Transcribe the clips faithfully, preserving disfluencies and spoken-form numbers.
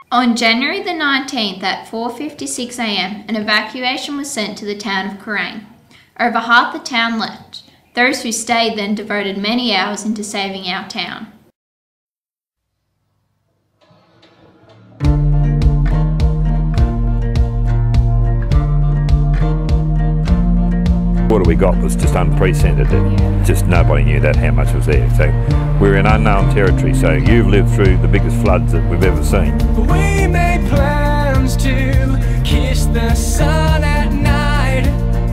On January the nineteenth at four fifty-six a m, an evacuation was sent to the town of Kerang. Over half the town left. Those who stayed then devoted many hours into saving our town. What we got was just unprecedented. It, just nobody knew that how much was there. So we're in unknown territory. So you've lived through the biggest floods that we've ever seen. We made plans to kiss the sun at night.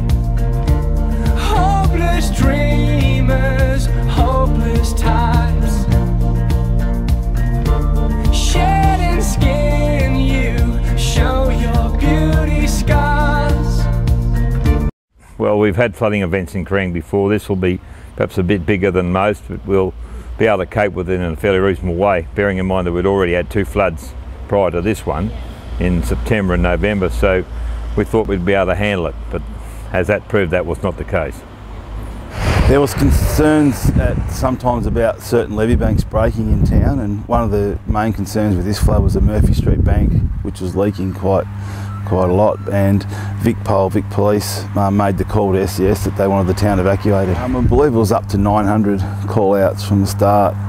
Hopeless dreamers, hopeless types. Shedding skin, you show your beauty scars. Well, we've had flooding events in Kerang before. This will be perhaps a bit bigger than most, but we'll be able to cope with it in a fairly reasonable way, bearing in mind that we'd already had two floods prior to this one in September and November, so we thought we'd be able to handle it, but as that proved, that was not the case. There was concerns at sometimes about certain levee banks breaking in town, and one of the main concerns with this flood was the Murphy Street bank, which was leaking quite quite a lot, and Vic Pol, Vic Police uh, made the call to S E S that they wanted the town evacuated. Um, I believe it was up to nine hundred call outs from the start.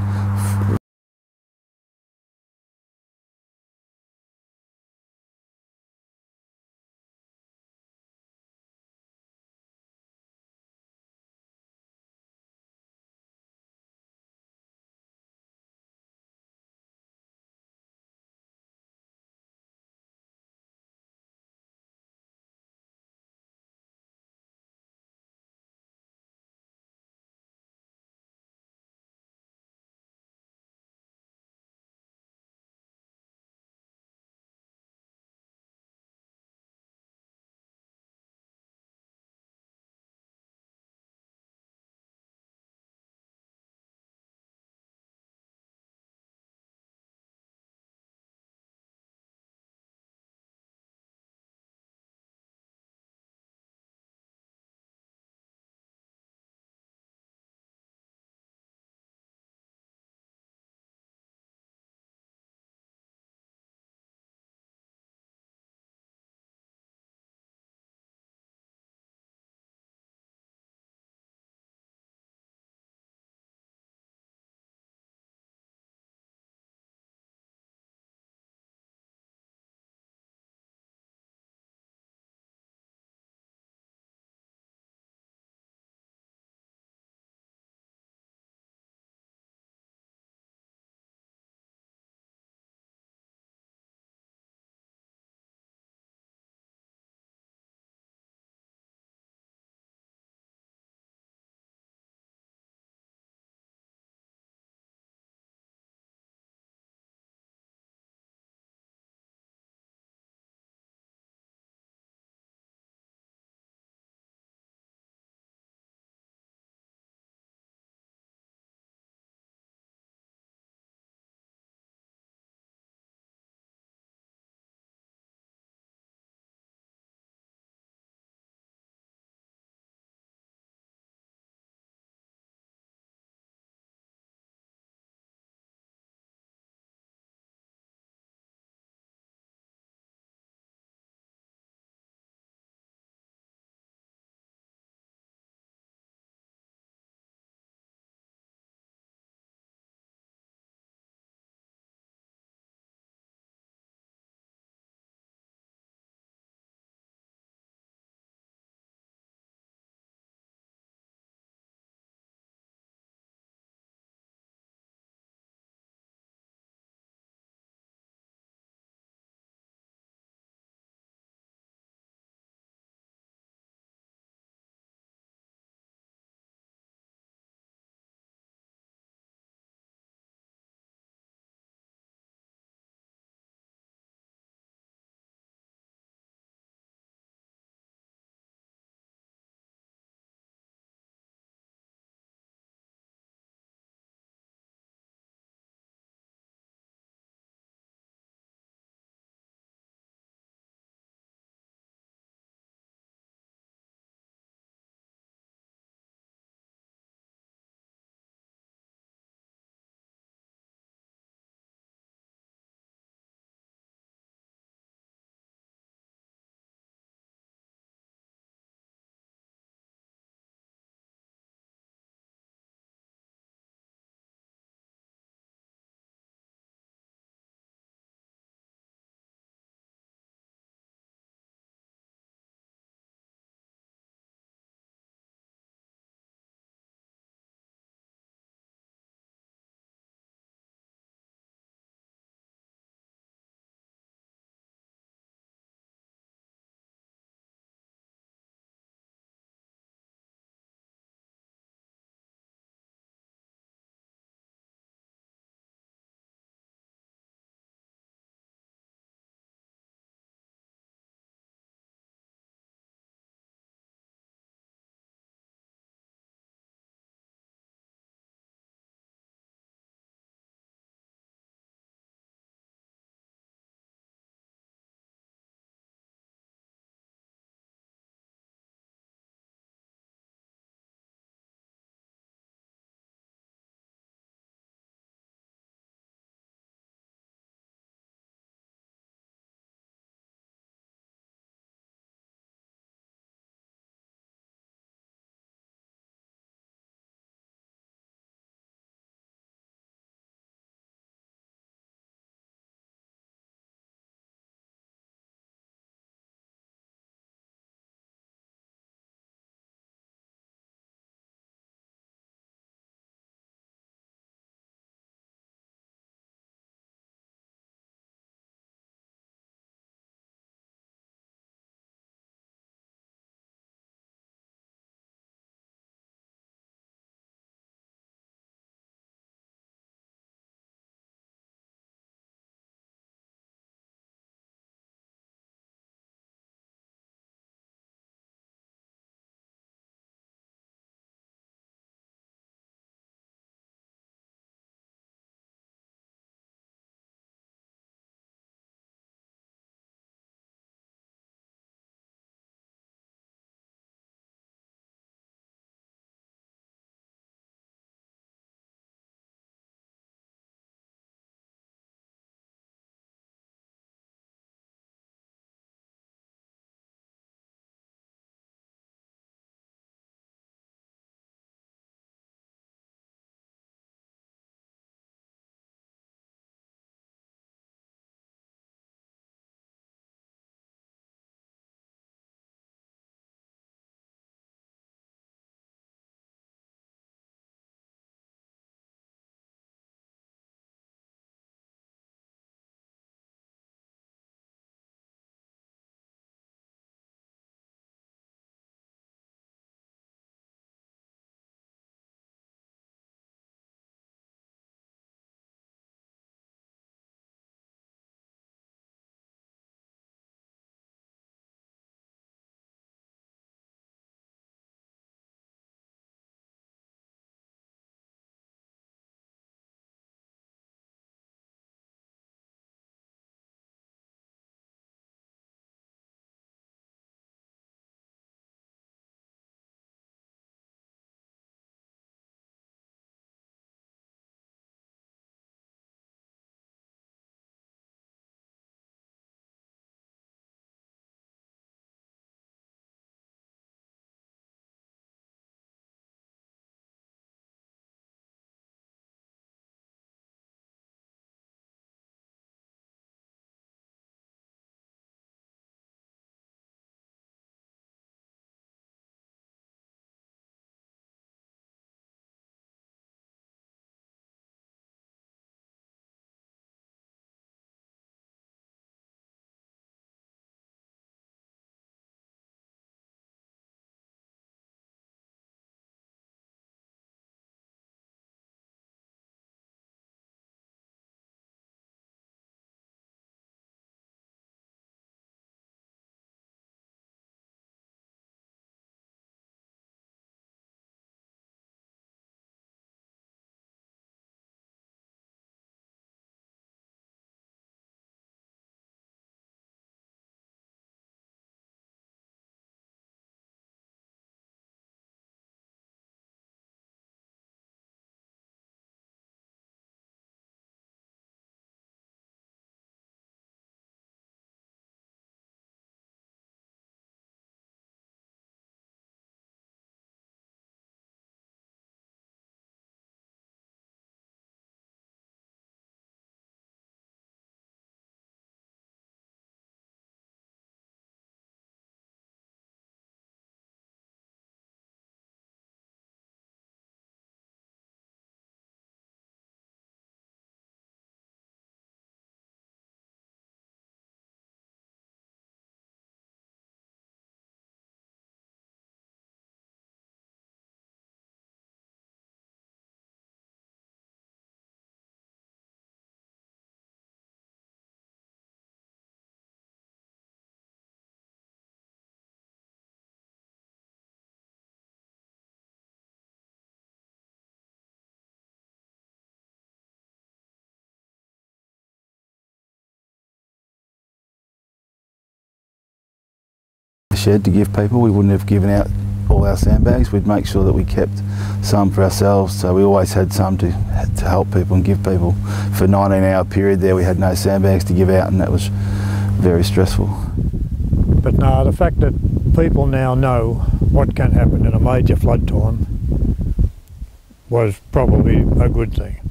shed to give people. We wouldn't have given out all our sandbags. We'd make sure that we kept some for ourselves, so we always had some to, to help people and give people. For a nineteen hour period there we had no sandbags to give out, and that was very stressful. But no, the fact that people now know what can happen in a major flood time was probably a good thing.